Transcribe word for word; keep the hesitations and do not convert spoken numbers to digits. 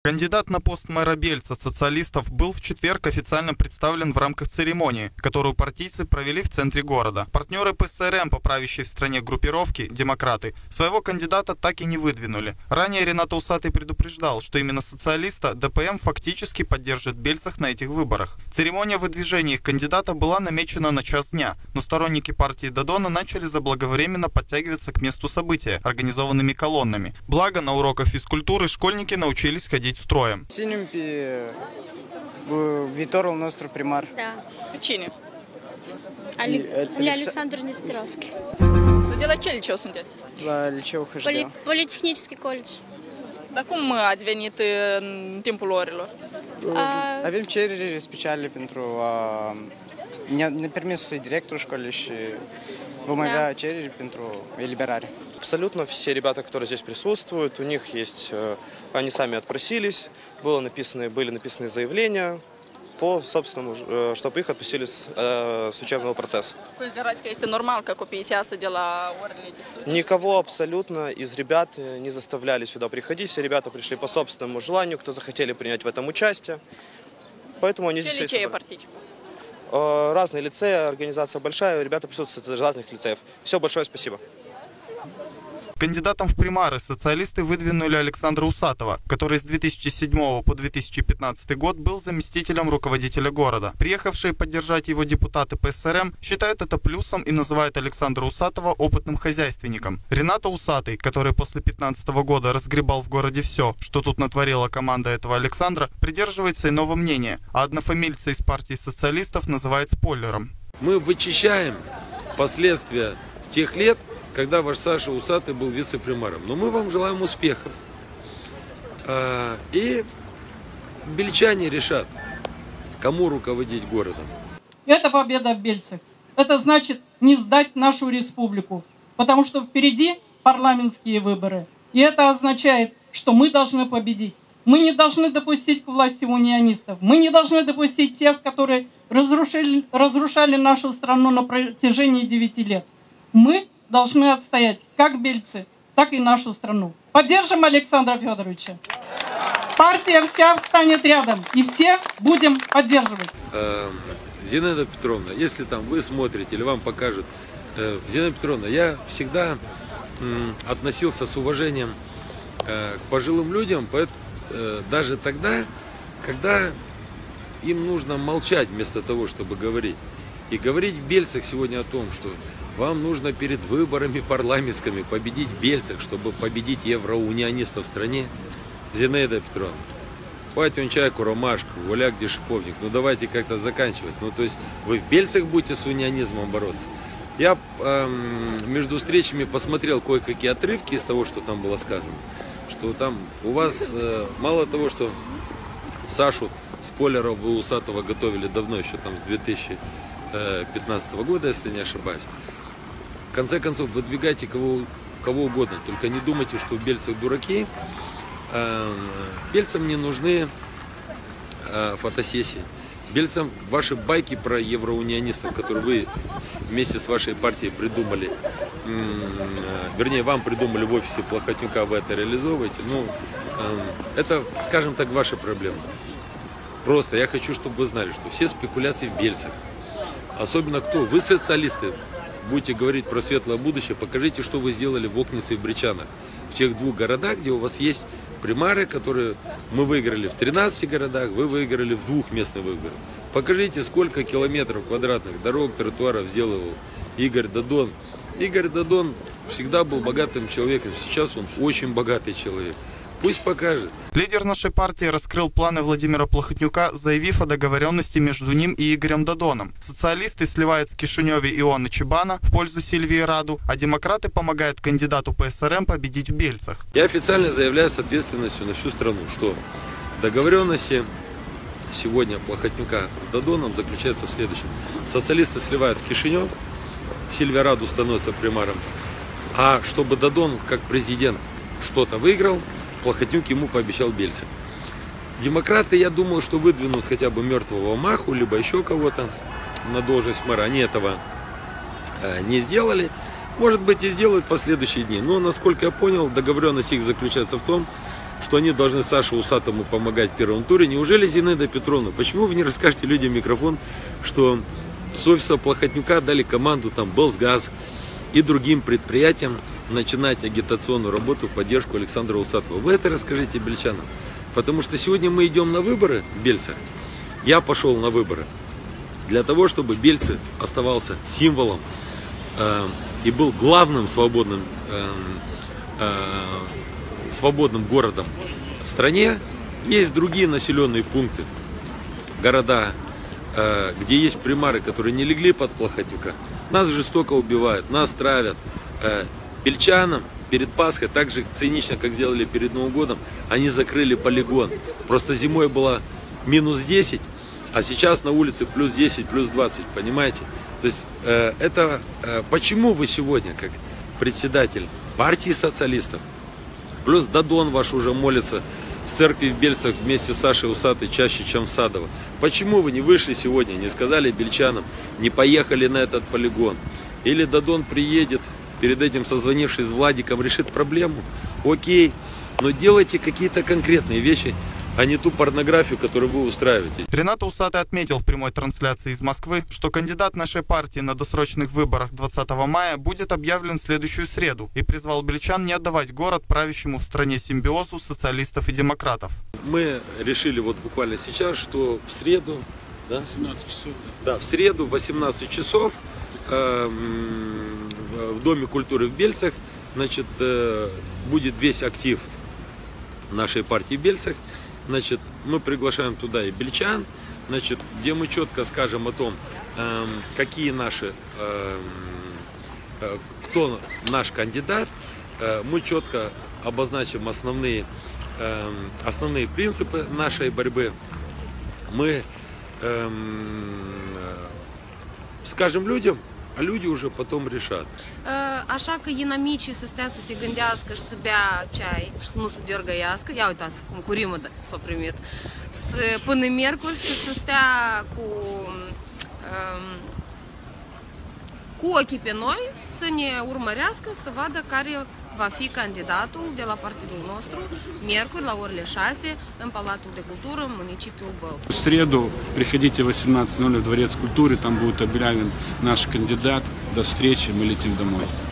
Кандидат на пост мэра Бельца социалистов был в четверг официально представлен в рамках церемонии, которую партийцы провели в центре города. Партнеры ПСРМ по правящей в стране группировки «Демократы» своего кандидата так и не выдвинули. Ранее Ренат Усатый предупреждал, что именно социалиста ДПМ фактически поддержит Бельцах на этих выборах. Церемония выдвижения их кандидата была намечена на час дня, но сторонники партии Додона начали заблаговременно подтягиваться к месту события организованными колоннами. Благо, на уроках физкультуры школьники научились ходить строем. Синемпи Виторил Ностро примар. Да. Cine? Ale Alexandru Nesterovski. De la ce liceu sunteți? La liceu H D. Poli Politehnic College. Dar cum ați venit în timpul orelor? Avem cereri speciale pentru a ne permis să directorul școlii și vom avea cereri pentru eliberare. Абсолютно все ребята, которые здесь присутствуют, у них есть, они сами отпросились, было написано, были написаны заявления по собственному, чтобы их отпустили с, с учебного процесса. Никого абсолютно из ребят не заставляли сюда приходить, все ребята пришли по собственному желанию, кто захотели принять в этом участие, поэтому они здесь есть. Разные лицеи, организация большая, ребята присутствуют из разных лицеев. Все, большое спасибо. Кандидатом в примары социалисты выдвинули Александра Усатова, который с две тысячи седьмого по две тысячи пятнадцатый год был заместителем руководителя города. Приехавшие поддержать его депутаты ПСРМ считают это плюсом и называют Александра Усатова опытным хозяйственником. Ренат Усатый, который после две тысячи пятнадцатого года разгребал в городе все, что тут натворила команда этого Александра, придерживается иного мнения, а однофамильца из партии социалистов называет спойлером. Мы вычищаем последствия тех лет, когда ваш Саша Усатый был вице-примаром. Но мы вам желаем успехов. И бельчане решат, кому руководить городом. Это победа в Бельцах. Это значит не сдать нашу республику. Потому что впереди парламентские выборы. И это означает, что мы должны победить. Мы не должны допустить к власти унионистов. Мы не должны допустить тех, которые разрушили, разрушали нашу страну на протяжении девяти лет. Мы должны отстоять как бельцы, так и нашу страну. Поддержим Александра Федоровича. Партия вся встанет рядом, и все будем поддерживать. Зинаида Петровна, если там вы смотрите или вам покажут, Зинаида Петровна, я всегда относился с уважением к пожилым людям, даже тогда, когда им нужно молчать вместо того, чтобы говорить. И говорить в Бельцах сегодня о том, что вам нужно перед выборами парламентскими победить в Бельцах, чтобы победить евроунионистов в стране. Зинаида Петровна, хватит чайку, ромашку, гуляк, где шиповник. Ну давайте как-то заканчивать. Ну то есть вы в Бельцах будете с унионизмом бороться. Я э, между встречами посмотрел кое-какие отрывки из того, что там было сказано. Что там у вас э, мало того, что Сашу спойлеров вы Усатого готовили давно, еще там с две тысячи пятнадцатого года, если не ошибаюсь. В конце концов, выдвигайте кого, кого угодно, только не думайте, что в Бельцах дураки. Бельцам не нужны фотосессии. Бельцам ваши байки про евроунионистов, которые вы вместе с вашей партией придумали, вернее, вам придумали в офисе Плохотнюка, вы это реализовываете, ну, это, скажем так, ваши проблемы. Просто я хочу, чтобы вы знали, что все спекуляции в Бельцах, особенно кто? Вы социалисты, будете говорить про светлое будущее, покажите, что вы сделали в Окнице и в Бричанах. В тех двух городах, где у вас есть примары, которые мы выиграли в тринадцати городах, вы выиграли в двух местных выборах. Покажите, сколько километров квадратных дорог, тротуаров сделал Игорь Додон. Игорь Додон всегда был богатым человеком, сейчас он очень богатый человек. Пусть покажет. Лидер нашей партии раскрыл планы Владимира Плохотнюка, заявив о договоренности между ним и Игорем Додоном. Социалисты сливают в Кишиневе Ионы Чебана в пользу Сильвии Раду, а демократы помогают кандидату ПСРМ победить в Бельцах. Я официально заявляю с ответственностью на всю страну, что договоренности сегодня Плохотнюка с Додоном заключаются в следующем. Социалисты сливают в Кишинев, Сильвия Раду становится примаром, а чтобы Додон как президент что-то выиграл, Плохотнюк ему пообещал Бельцы. Демократы, я думаю, что выдвинут хотя бы мертвого Маху, либо еще кого-то на должность мэра. Они этого э, не сделали. Может быть, и сделают в последующие дни. Но, насколько я понял, договоренность их заключается в том, что они должны Саше Усатому помогать в первом туре. Неужели, Зинаида Петровна, почему вы не расскажете людям микрофон, что с офиса Плохотнюка дали команду там Белсгаз и другим предприятиям начинать агитационную работу в поддержку Александра Усатова? Вы это расскажите бельчанам. Потому что сегодня мы идем на выборы в Бельцах. Я пошел на выборы для того, чтобы Бельцы оставался символом э, и был главным свободным э, э, свободным городом в стране. Есть другие населенные пункты, города, э, где есть примары, которые не легли под Плохотнюка. Нас жестоко убивают, нас травят. Э, бельчанам перед Пасхой, так же цинично, как сделали перед Новым годом, они закрыли полигон. Просто зимой было минус десять, а сейчас на улице плюс десять, плюс двадцать, понимаете? То есть э, это э, почему вы сегодня, как председатель партии социалистов, плюс Дадон ваш уже молится в церкви в Бельцах вместе с Сашей Усатой чаще, чем в Садово. Почему вы не вышли сегодня, не сказали бельчанам, не поехали на этот полигон? Или Дадон приедет, перед этим созвонившись с Владиком, решит проблему? Окей, но делайте какие-то конкретные вещи, а не ту порнографию, которую вы устраиваете. Ренат Усатый отметил в прямой трансляции из Москвы, что кандидат нашей партии на досрочных выборах двадцатого мая будет объявлен в следующую среду и призвал бельчан не отдавать город правящему в стране симбиозу социалистов и демократов. Мы решили вот буквально сейчас, что в среду, да? восемнадцать часов. Да, в среду в восемнадцать часов э, в Доме культуры в Бельцах, значит, э, будет весь актив нашей партии в Бельцах. Значит, мы приглашаем туда и бельчан, значит, где мы четко скажем о том, э, какие наши, э, э, кто наш кандидат. Э, мы четко обозначим основные, э, основные принципы нашей борьбы. Мы э, скажem людям, а люди уже потом решат. Așa că inamicii să stea să se gândească și să bea ceai și să nu se dărgăiască. Ia uitați cum cu rimă s-a primit. Până miercuri și să stea cu, cu ochii pe noi, să ne urmărească, să vadă care va fi candidatul de la partidul nostru, miercuri la orele șase, în Palatul de Cultură, municipiul Бэлц. В среду приходите в восемнадцать ноль ноль в Дворец культуры, там будет объявлен наш кандидат. До встречи, мы летим домой.